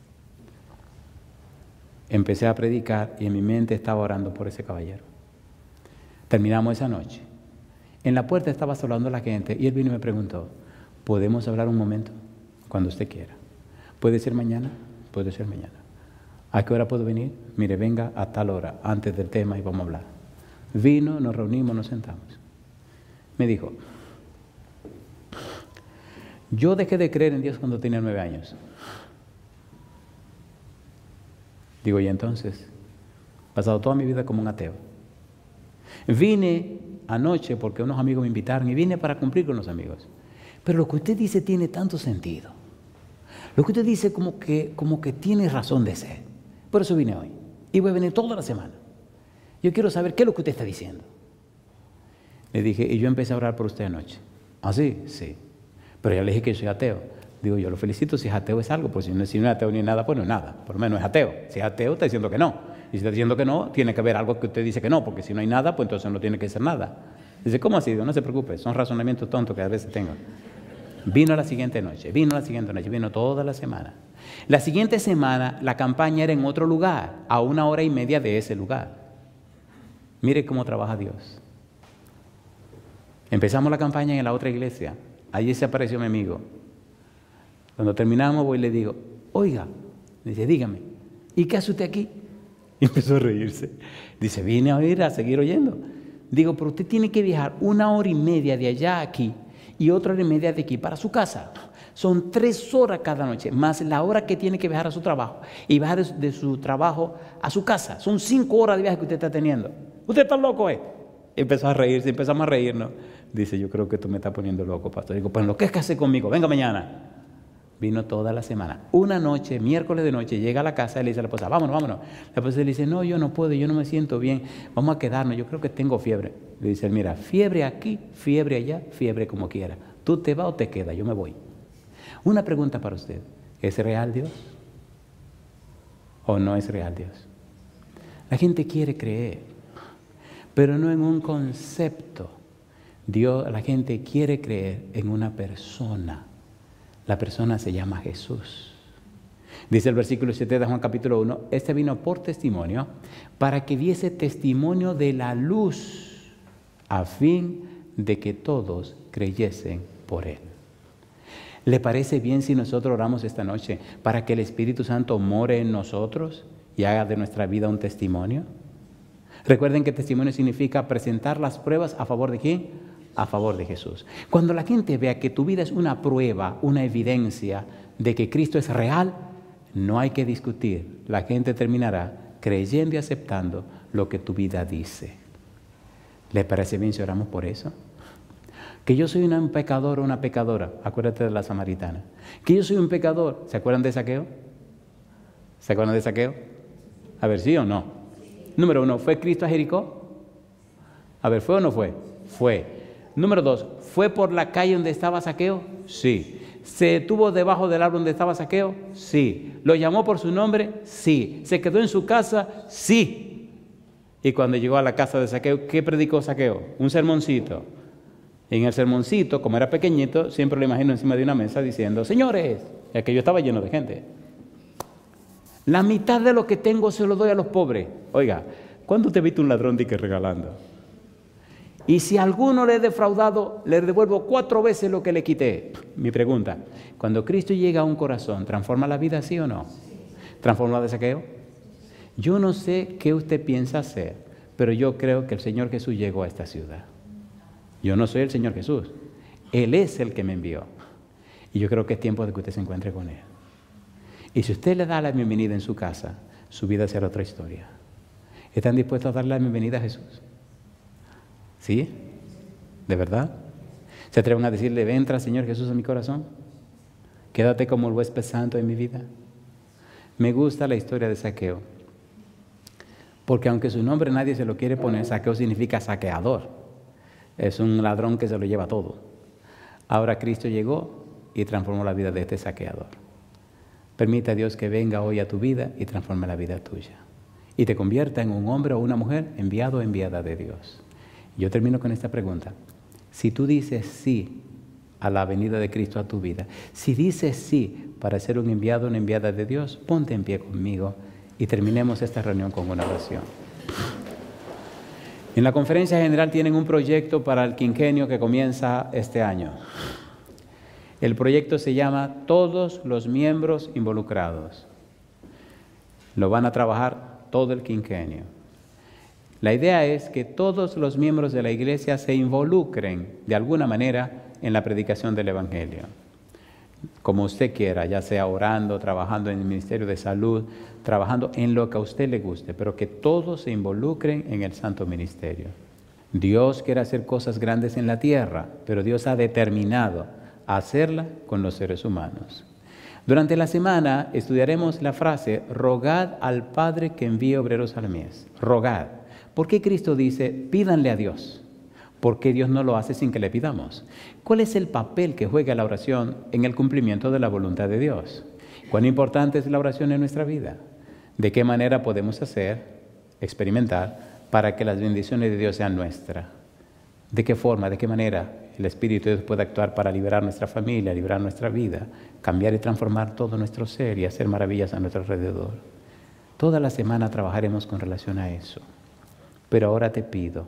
Empecé a predicar y en mi mente estaba orando por ese caballero. Terminamos esa noche. En la puerta estaba saludando a la gente y él vino y me preguntó, ¿podemos hablar un momento? Cuando usted quiera. ¿Puede ser mañana? Puede ser mañana. ¿A qué hora puedo venir? Mire, venga a tal hora, antes del tema y vamos a hablar. Vino, nos reunimos, nos sentamos. Me dijo, yo dejé de creer en Dios cuando tenía 9 años. Digo, y entonces, he pasado toda mi vida como un ateo. Vine anoche porque unos amigos me invitaron y vine para cumplir con los amigos. Pero lo que usted dice tiene tanto sentido. Lo que usted dice como que tiene razón de ser. Por eso vine hoy. Y voy a venir toda la semana. Yo quiero saber qué es lo que usted está diciendo. Le dije, y yo empecé a orar por usted anoche. ¿Ah, sí? Sí. Pero ya le dije que soy ateo. Digo, yo lo felicito si es ateo es algo, pues si no es ateo ni nada, pues no es nada. Por lo menos es ateo. Si es ateo, está diciendo que no. Y si está diciendo que no, tiene que haber algo que usted dice que no, porque si no hay nada, pues entonces no tiene que ser nada. Dice, ¿cómo así? Digo, no se preocupe, son razonamientos tontos que a veces tengo. Vino la siguiente noche, vino toda la semana. La siguiente semana, la campaña era en otro lugar, a 1 hora y media de ese lugar. Mire cómo trabaja Dios. Empezamos la campaña en la otra iglesia. Allí se apareció mi amigo. Cuando terminamos voy y le digo, oiga, dice, dígame, ¿y qué hace usted aquí? Y empezó a reírse. Dice, vine a oír, a seguir oyendo. Digo, pero usted tiene que viajar 1 hora y media de allá a aquí y 1 hora y media de aquí para su casa. Son 3 horas cada noche, más la hora que tiene que viajar a su trabajo y viajar de su trabajo a su casa. Son 5 horas de viaje que usted está teniendo. Usted está loco, ¿eh? Empezó a reírse, empezamos a reírnos. Dice, yo creo que tú me estás poniendo loco, pastor. Digo, pues enloquezcase conmigo, venga mañana. Vino toda la semana. Una noche, miércoles de noche, llega a la casa y le dice a la esposa, vámonos. La esposa le dice, no, yo no puedo, yo no me siento bien, vamos a quedarnos, yo creo que tengo fiebre. Le dice, mira, fiebre aquí, fiebre allá, fiebre como quiera. Tú te vas o te quedas, yo me voy. Una pregunta para usted, ¿es real Dios o no es real Dios? La gente quiere creer, pero no en un concepto. La gente quiere creer en una persona. La persona se llama Jesús. Dice el versículo 7 de Juan capítulo 1, este vino por testimonio, para que diese testimonio de la luz, a fin de que todos creyesen por él. ¿Le parece bien si nosotros oramos esta noche para que el Espíritu Santo more en nosotros y haga de nuestra vida un testimonio? Recuerden que testimonio significa presentar las pruebas a favor de ¿quién? A favor de Jesús. Cuando la gente vea que tu vida es una prueba, una evidencia de que Cristo es real, no hay que discutir. La gente terminará creyendo y aceptando lo que tu vida dice. ¿Le parece bien si oramos por eso? Que yo soy un pecador o una pecadora. Acuérdate de la samaritana. Que yo soy un pecador. ¿Se acuerdan de Zaqueo? ¿Se acuerdan de Zaqueo? A ver, ¿sí o no? Número 1, ¿fue Cristo a Jericó? A ver, ¿fue o no fue? Fue. Número 2, ¿fue por la calle donde estaba Zaqueo? Sí. ¿Se detuvo debajo del árbol donde estaba Zaqueo? Sí. ¿Lo llamó por su nombre? Sí. ¿Se quedó en su casa? Sí. Y cuando llegó a la casa de Zaqueo, ¿qué predicó Zaqueo? Un sermoncito. En el sermoncito, como era pequeñito, siempre lo imagino encima de una mesa diciendo, señores, aquello estaba lleno de gente. La mitad de lo que tengo se lo doy a los pobres. Oiga, ¿cuándo te viste un ladrón de que regalando? Y si a alguno le he defraudado, le devuelvo 4 veces lo que le quité. Mi pregunta, cuando Cristo llega a un corazón, ¿transforma la vida sí o no? ¿Transforma la de Zaqueo? Yo no sé qué usted piensa hacer, pero yo creo que el Señor Jesús llegó a esta ciudad. Yo no soy el Señor Jesús. Él es el que me envió. Y yo creo que es tiempo de que usted se encuentre con Él. Y si usted le da la bienvenida en su casa, su vida será otra historia. ¿Están dispuestos a darle la bienvenida a Jesús? ¿Sí? ¿De verdad? ¿Se atreven a decirle, entra Señor Jesús en mi corazón? Quédate como el huésped santo en mi vida. Me gusta la historia de Zaqueo. Porque aunque su nombre nadie se lo quiere poner, Zaqueo significa saqueador. Es un ladrón que se lo lleva todo. Ahora Cristo llegó y transformó la vida de este saqueador. Permita a Dios que venga hoy a tu vida y transforme la vida tuya. Y te convierta en un hombre o una mujer enviado o enviada de Dios. Yo termino con esta pregunta. Si tú dices sí a la venida de Cristo a tu vida, si dices sí para ser un enviado o una enviada de Dios, ponte en pie conmigo y terminemos esta reunión con una oración. En la conferencia general tienen un proyecto para el quinquenio que comienza este año. El proyecto se llama Todos los miembros involucrados. Lo van a trabajar todo el quinquenio. La idea es que todos los miembros de la iglesia se involucren de alguna manera en la predicación del Evangelio. Como usted quiera, ya sea orando, trabajando en el Ministerio de Salud, trabajando en lo que a usted le guste, pero que todos se involucren en el Santo Ministerio. Dios quiere hacer cosas grandes en la tierra, pero Dios ha determinado hacerla con los seres humanos. Durante la semana estudiaremos la frase, rogad al Padre que envíe obreros al mies. Rogad. ¿Por qué Cristo dice, pídanle a Dios? ¿Por qué Dios no lo hace sin que le pidamos? ¿Cuál es el papel que juega la oración en el cumplimiento de la voluntad de Dios? ¿Cuán importante es la oración en nuestra vida? ¿De qué manera podemos experimentar, para que las bendiciones de Dios sean nuestras? ¿De qué forma, de qué manera el Espíritu de Dios puede actuar para liberar nuestra familia, liberar nuestra vida, cambiar y transformar todo nuestro ser y hacer maravillas a nuestro alrededor? Toda la semana trabajaremos con relación a eso. Pero ahora te pido,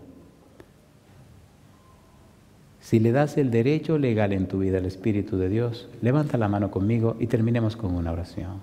si le das el derecho legal en tu vida al Espíritu de Dios, levanta la mano conmigo y terminemos con una oración.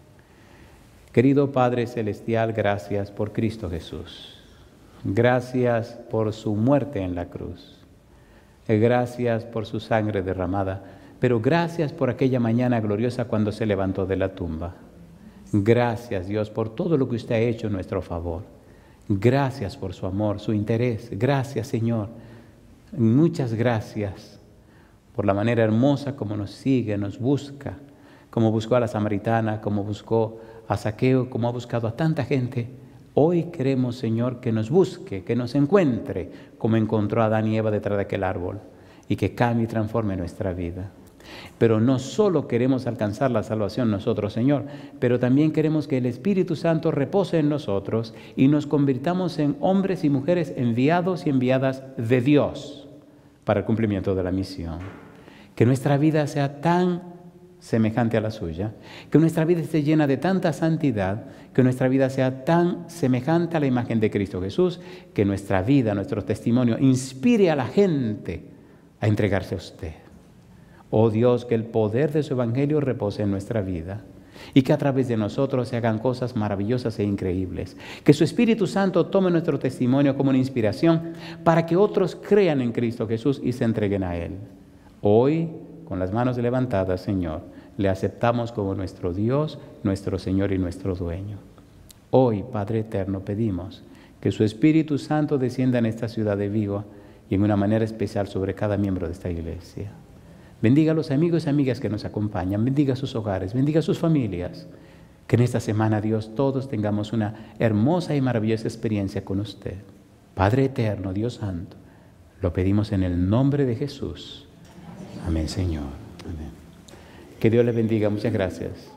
Querido Padre Celestial, gracias por Cristo Jesús. Gracias por su muerte en la cruz. Gracias por su sangre derramada. Pero gracias por aquella mañana gloriosa cuando se levantó de la tumba. Gracias, Dios, por todo lo que usted ha hecho en nuestro favor. Gracias por su amor, su interés. Gracias, Señor. Muchas gracias por la manera hermosa como nos sigue, nos busca, como buscó a la samaritana, como buscó a Zaqueo, como ha buscado a tanta gente. Hoy queremos, Señor, que nos busque, que nos encuentre, como encontró a Adán y Eva detrás de aquel árbol, y que cambie y transforme nuestra vida. Pero no solo queremos alcanzar la salvación nosotros, Señor, pero también queremos que el Espíritu Santo repose en nosotros y nos convirtamos en hombres y mujeres enviados y enviadas de Dios para el cumplimiento de la misión. Que nuestra vida sea tan semejante a la suya, que nuestra vida esté llena de tanta santidad, que nuestra vida sea tan semejante a la imagen de Cristo Jesús, que nuestra vida, nuestro testimonio, inspire a la gente a entregarse a usted. Oh Dios, que el poder de su Evangelio repose en nuestra vida y que a través de nosotros se hagan cosas maravillosas e increíbles. Que su Espíritu Santo tome nuestro testimonio como una inspiración para que otros crean en Cristo Jesús y se entreguen a Él. Hoy, con las manos levantadas, Señor, le aceptamos como nuestro Dios, nuestro Señor y nuestro dueño. Hoy, Padre eterno, pedimos que su Espíritu Santo descienda en esta ciudad de Vigo y en una manera especial sobre cada miembro de esta iglesia. Bendiga a los amigos y amigas que nos acompañan, bendiga sus hogares, bendiga sus familias. Que en esta semana, Dios, todos tengamos una hermosa y maravillosa experiencia con usted. Padre eterno, Dios santo, lo pedimos en el nombre de Jesús. Amén, Señor. Amén. Que Dios les bendiga. Muchas gracias.